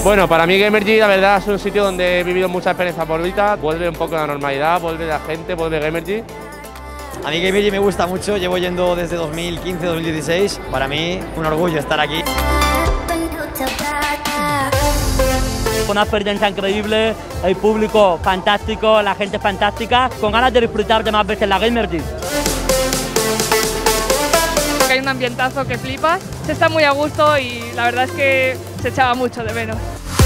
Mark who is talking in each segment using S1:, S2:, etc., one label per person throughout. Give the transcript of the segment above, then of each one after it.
S1: Bueno, para mí Gamergy la verdad es un sitio donde he vivido mucha experiencia por vida, vuelve un poco la normalidad, vuelve la gente, vuelve Gamergy.
S2: A mí Gamergy me gusta mucho, llevo yendo desde 2015-2016, para mí un orgullo estar aquí.
S3: Una experiencia increíble, el público fantástico, la gente fantástica, con ganas de disfrutar de más veces la Gamergy.
S4: Hay un ambientazo que flipas, se está muy a gusto y la verdad es que se echaba mucho de menos.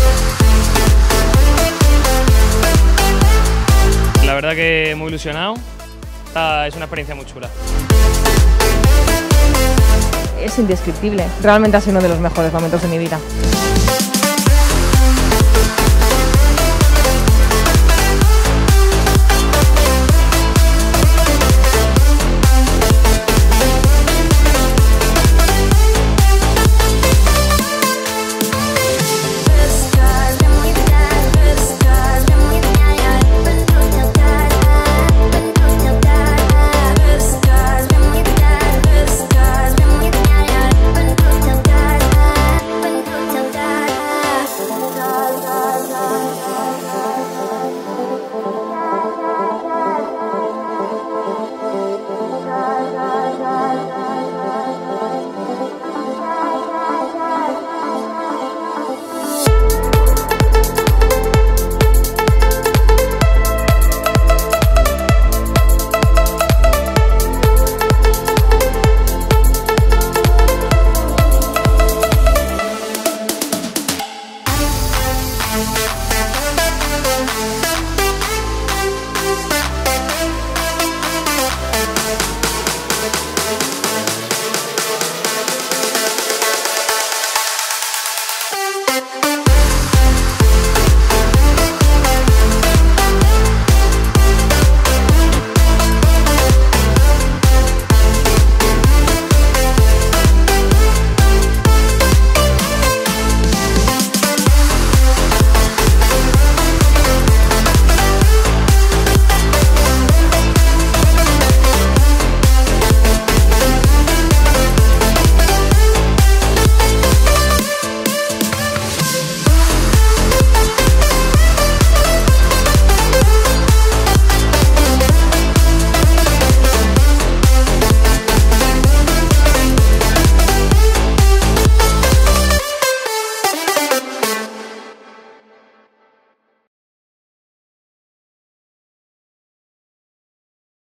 S5: La verdad que muy ilusionado, es una experiencia muy chula.
S6: Es indescriptible, realmente ha sido uno de los mejores momentos de mi vida.